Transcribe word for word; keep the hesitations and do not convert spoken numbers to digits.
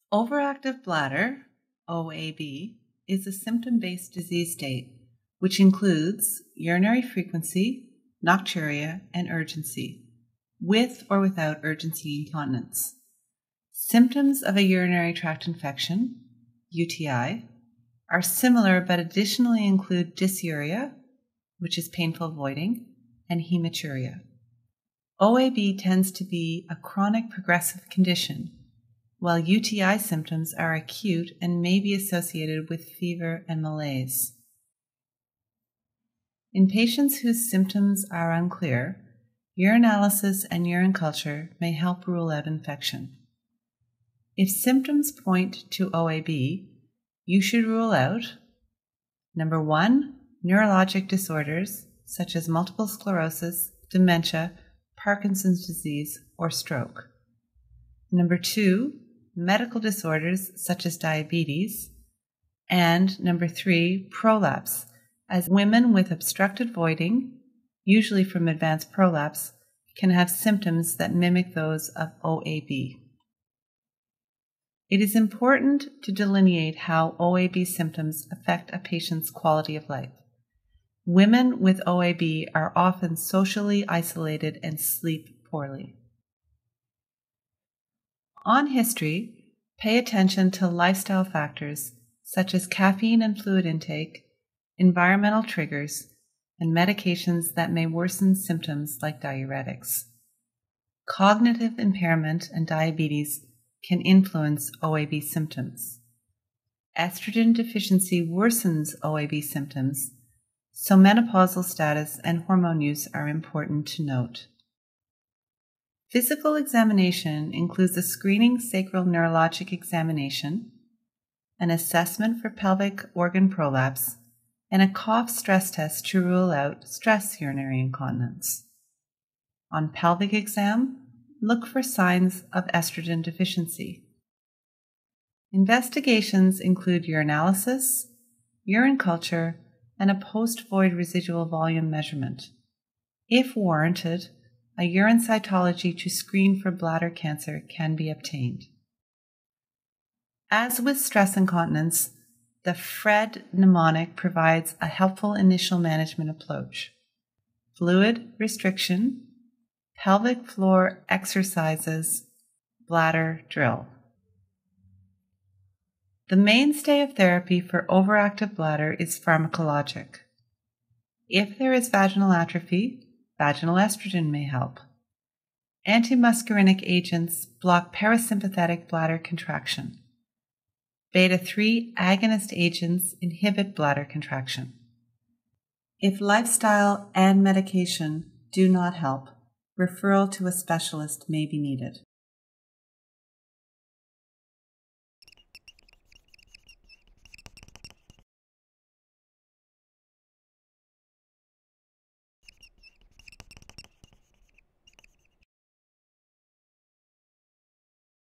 Overactive bladder, O A B, is a symptom-based disease state, which includes urinary frequency, nocturia, and urgency, with or without urgency incontinence. Symptoms of a urinary tract infection, U T I, are similar but additionally include dysuria, which is painful voiding, and hematuria. O A B tends to be a chronic progressive condition, while U T I symptoms are acute and may be associated with fever and malaise. In patients whose symptoms are unclear, urinalysis and urine culture may help rule out infection. If symptoms point to O A B, you should rule out number one, neurologic disorders such as multiple sclerosis, dementia, Parkinson's disease, or stroke. Number two, medical disorders such as diabetes. And number three, prolapse, as women with obstructed voiding, usually from advanced prolapse, can have symptoms that mimic those of O A B. It is important to delineate how O A B symptoms affect a patient's quality of life. Women with O A B are often socially isolated and sleep poorly. On history, pay attention to lifestyle factors such as caffeine and fluid intake, environmental triggers, and medications that may worsen symptoms like diuretics. Cognitive impairment and diabetes can influence O A B symptoms. Estrogen deficiency worsens O A B symptoms, so menopausal status and hormone use are important to note. Physical examination includes a screening sacral neurologic examination, an assessment for pelvic organ prolapse, and a cough stress test to rule out stress urinary incontinence. On pelvic exam, look for signs of estrogen deficiency. Investigations include urinalysis, urine culture, and a post-void residual volume measurement. If warranted, a urine cytology to screen for bladder cancer can be obtained. As with stress incontinence, the Fred mnemonic provides a helpful initial management approach: fluid restriction, pelvic floor exercises, bladder drill. The mainstay of therapy for overactive bladder is pharmacologic. If there is vaginal atrophy, vaginal estrogen may help. Antimuscarinic agents block parasympathetic bladder contraction. beta three agonist agents inhibit bladder contraction. If lifestyle and medication do not help, referral to a specialist may be needed.